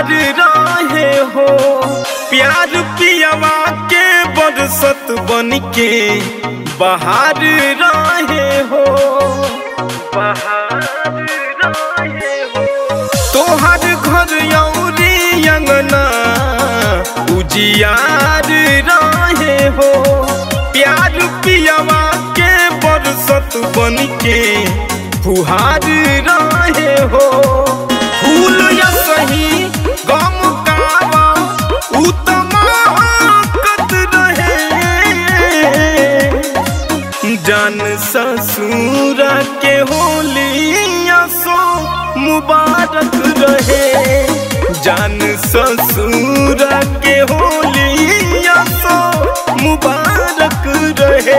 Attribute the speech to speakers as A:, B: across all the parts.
A: फुहार रहे हो। प्यार पियवा के बरसत बनके बहार रहे हो। बहार रहे हो। तोहर घर यौरी अंगना उजियार रहे हो। प्यार पियवा के बरसत बनके फुहार रहे हो। फूल या सही गम कावा उतमाकत रहे। जान ससुर के होलिया सो मुबारक रहे। जान ससुर के होलिया सो मुबारक रहे।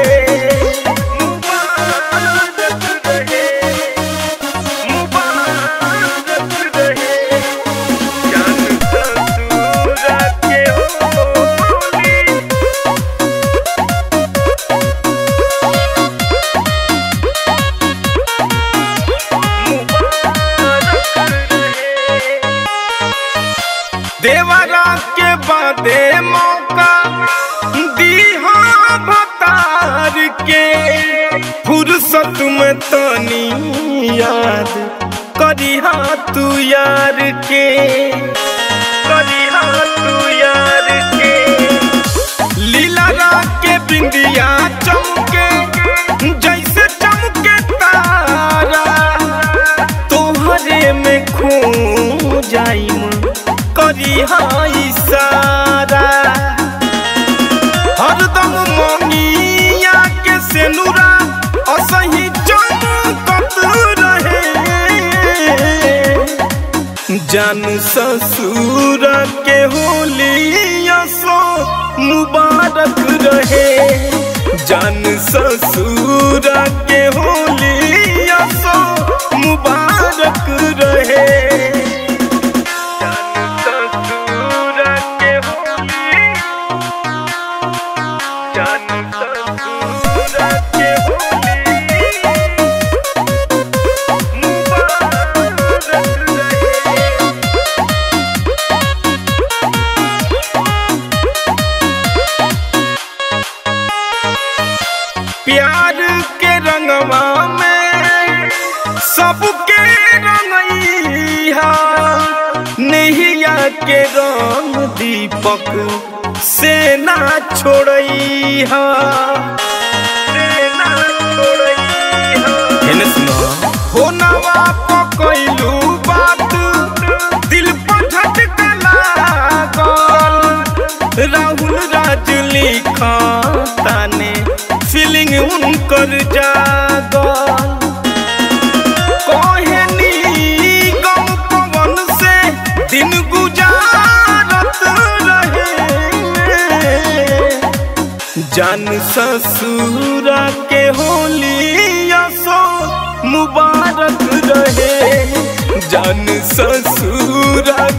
A: देवरा के बादे मौका दीहा भतार के। फुर्सत में तनी याद करिहा तू यार के। करिहा तू यार के। लीला के बिंदिया चमके जैसे चमके तारा। तोहरे में खो जाई करिहा इशारा। हरदम मंगिया के सेनुरा असही चमकत रहे। जान ससुर के होलिया सो मुबारक रहे। जान ससुर के होलिया सो मुबारक रहे। प्यार के रंगवा में सबके रंगइहा। नैया के रंग दीपक से ना छोड़इहा। हो नवा पकइलू बात दिल पर झटका लागल। राहुल राज लिखा ताने फीलिंग उनकर जागल। कहनी गम पवन से दिन गुजारत रहे। जान ससुर के होलिया सो मुबारक रहे। जान ससुर